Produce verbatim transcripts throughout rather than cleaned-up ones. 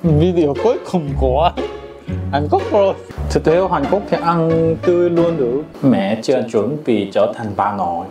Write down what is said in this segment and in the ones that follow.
Video cuối cùng của Hàn Quốc rồi. Thực tế ở Hàn Quốc thì ăn tươi luôn được. Mẹ chưa chuẩn bị trở thành bà nội.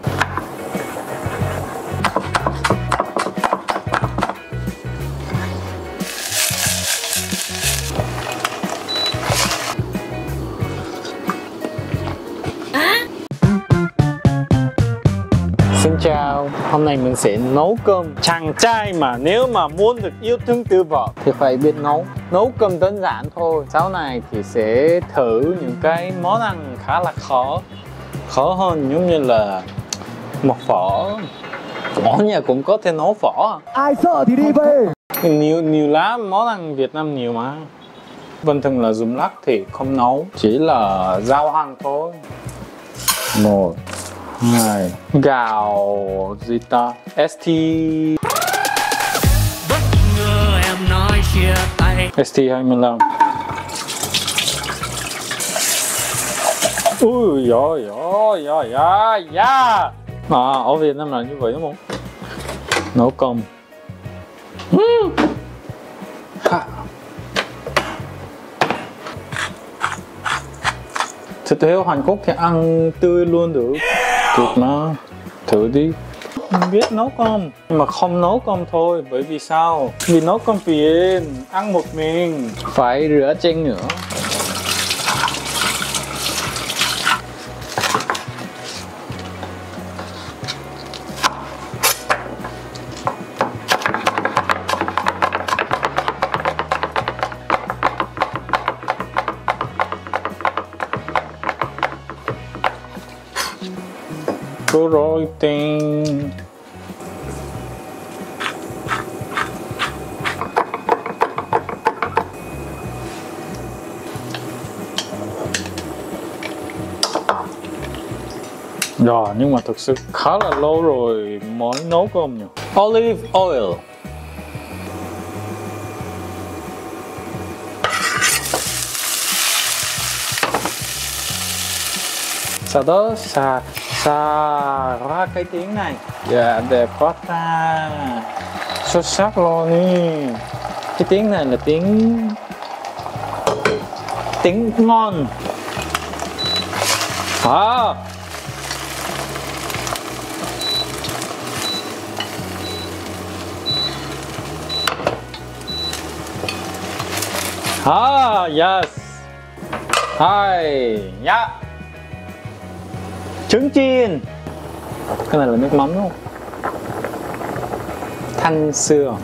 Xin chào, hôm nay mình sẽ nấu cơm. Chàng trai mà nếu mà muốn được yêu thương từ vợ thì phải biết nấu. Nấu cơm đơn giản thôi. Sau này thì sẽ thử những cái món ăn khá là khó. Khó hơn giống như là một phở. Ở nhà cũng có thể nấu phở. Ai sợ thì đi về. Nhiều, nhiều lắm, món ăn Việt Nam nhiều mà. Bình thường là dùng lắc thì không nấu, chỉ là rau ăn thôi. Một hai gạo gì ta ét tê bất ngờ em nói chia tay ét tê hai mươi lăm. Ui dồi dồi dồi dồi dồi. À, ở Việt Nam là như vậy đúng không? Nấu cơm. Thực tế ở Hàn Quốc thì ăn tươi luôn được. Được mà, thử đi. Mình biết nấu cơm, nhưng mà không nấu cơm thôi. Bởi vì sao? Vì nấu cơm phiền, ăn một mình, phải rửa chén nữa. Cô rồi tiền. Rồi, nhưng mà thực sự khá là lâu rồi mới nấu cơm nhỉ. Olive oil. Sau đó xà xà ra cái tiếng này. Dạ đẹp quá ta. Xuất sắc luôn đi. Cái tiếng này là tiếng tiếng ngon. À. À, yes. Hai, yeah. Trứng chiên. Cái này là nước mắm đúng không? Thanh xương.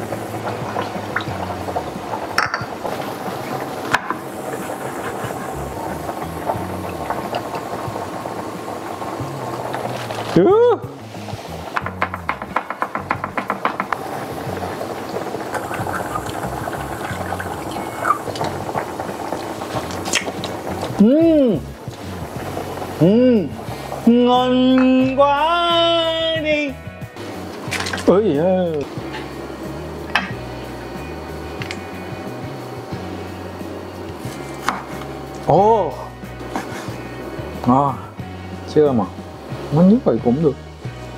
Ừ. Uhm. Uhm. Ngon quá đi. Ôi ơi. Ồ. À, chưa mà. Ngon như vậy cũng được.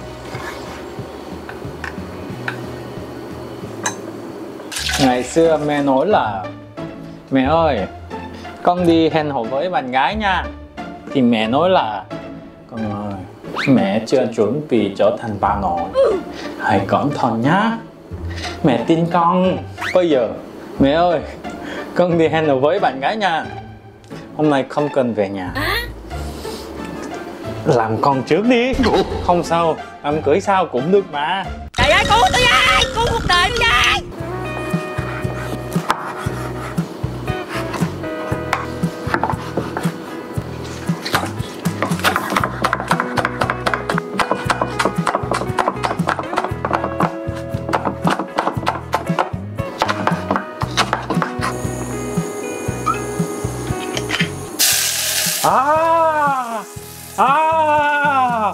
Ngày xưa mẹ nói là mẹ ơi, con đi hẹn hò với bạn gái nha. Thì mẹ nói là con ơi, mẹ chưa chuẩn bị trở thành bà nội. Hãy cẩn thận nhá. Mẹ tin con. Bây giờ, mẹ ơi, con đi hẹn hò với bạn gái nha. Hôm nay không cần về nhà. Làm con trước đi. Không sao, đám cưới sau cũng được mà. trời ơi cứu tôi với, cứu cuộc đời tôi với. À, à.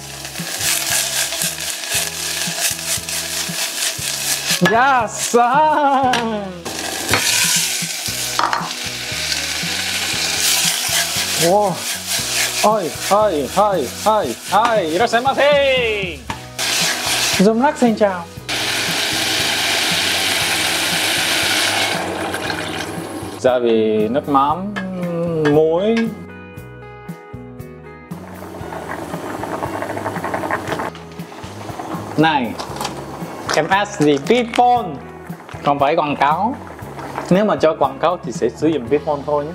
Yes. Wow. Ôi, ôi, ôi, ôi, ôi, 이라시마세. Zoom lắc xin chào. gia vị, nước mắm, muối. Này, em ét gì Bitphone, không phải quảng cáo. Nếu mà cho quảng cáo thì sẽ sử dụng Bitphone thôi nhé.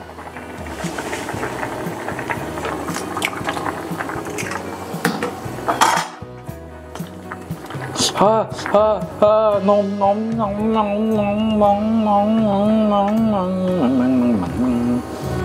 Ha ha ha, nóng nóng nóng nóng nóng nóng nóng nóng nóng nóng nóng.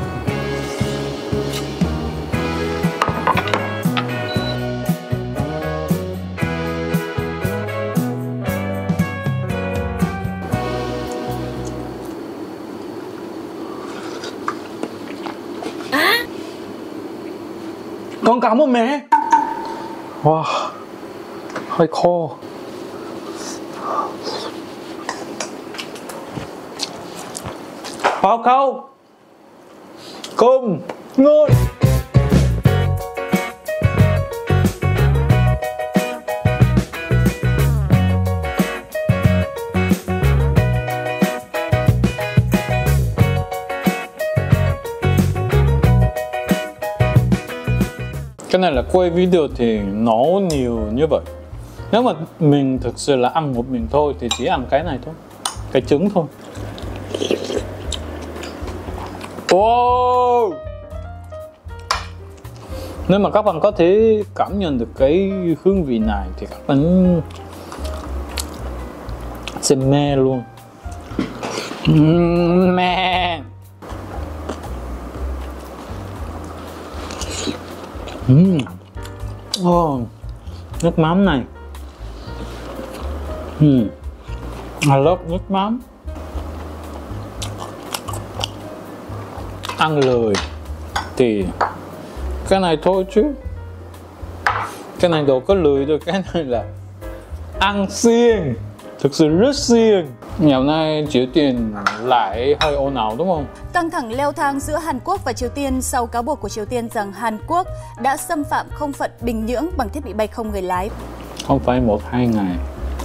Con cảm ơn mẹ. Wow, hơi khô. Báo cáo cơm ngon. Cái này là quay video thì nấu nhiều như vậy. Nếu mà mình thực sự là ăn một mình thôi thì chỉ ăn cái này thôi, cái trứng thôi. Wow. Nếu mà các bạn có thể cảm nhận được cái hương vị này thì các bạn sẽ mê luôn. Mê. Uhm. Oh, nước mắm này. uhm. I love nước mắm. Ăn lười thì cái này thôi chứ. Cái này đâu có lười đâu, cái này là ăn xiên. Thực sự rất xiên. Ngày nay Triều Tiên lại hơi ồn ào đúng không? Căng thẳng leo thang giữa Hàn Quốc và Triều Tiên sau cáo buộc của Triều Tiên rằng Hàn Quốc đã xâm phạm không phận Bình Nhưỡng bằng thiết bị bay không người lái. Không phải một hai ngày,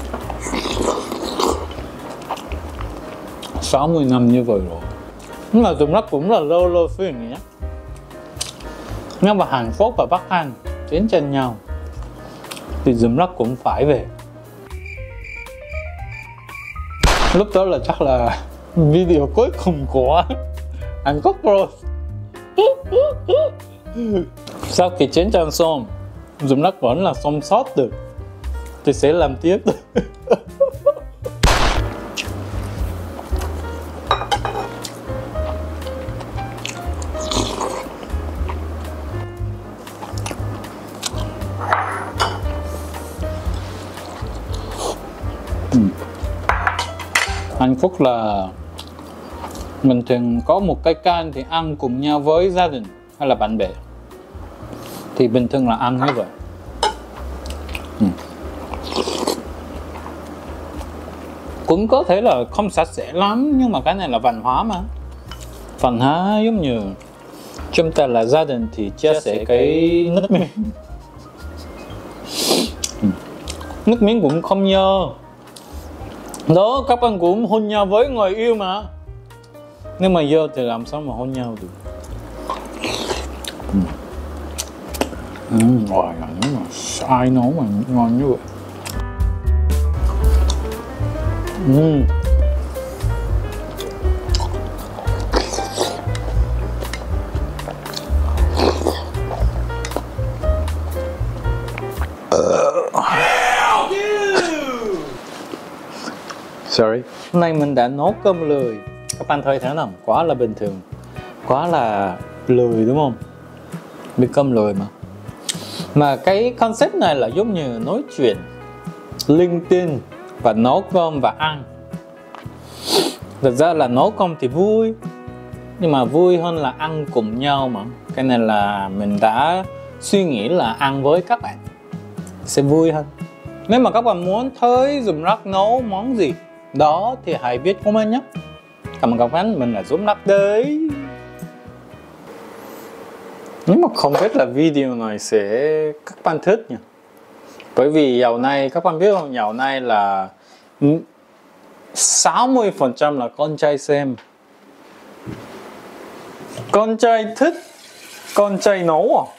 sáu mươi năm như vậy rồi. Nhưng mà Dùm Rắc cũng là lâu lâu phiền nhé. Nhưng mà Hàn Quốc và Bắc Hàn chiến tranh nhau thì Dùm Rắc cũng phải về. Lúc đó là chắc là video cuối cùng của Hàn Quốc rồi. Sau khi chiến tranh xong, Dùm Rắc vẫn là sống sót được thì sẽ làm tiếp. Hàn Quốc là mình thường có một cái can thì ăn cùng nhau với gia đình hay là bạn bè, thì bình thường là ăn như vậy. ừ. Cũng có thể là không sạch sẽ lắm, nhưng mà cái này là văn hóa mà. Văn hóa giống như chúng ta là gia đình thì chia sẻ cái nước miếng. Nước miếng cũng không nhơ. Đó, các bạn cũng hôn nhau với người yêu mà. Nếu mà dơ thì làm sao mà hôn nhau được. Ừ. Ừ, rồi, nếu mà ai nấu mà ngon như vậy. Ừ. Sorry. Hôm nay mình đã nấu cơm lười. Các bạn thấy thế nào? Quá là bình thường, quá là lười đúng không? Biết cơm lười mà. Mà cái concept này là giống như nói chuyện linh tinh và nấu cơm và ăn. Thật ra là nấu cơm thì vui, nhưng mà vui hơn là ăn cùng nhau mà. Cái này là mình đã suy nghĩ là ăn với các bạn sẽ vui hơn. Nếu mà các bạn muốn thấy Dùm Rắc nấu món gì đó thì hãy viết comment nhé. Cảm ơn các bạn, mình là Dùm Rắc đấy. Nhưng mà không biết là video này sẽ các bạn thích nhỉ. Bởi vì dạo này các bạn biết không, dạo này là sáu mươi phần trăm là con trai xem, Con trai thích con trai nấu à?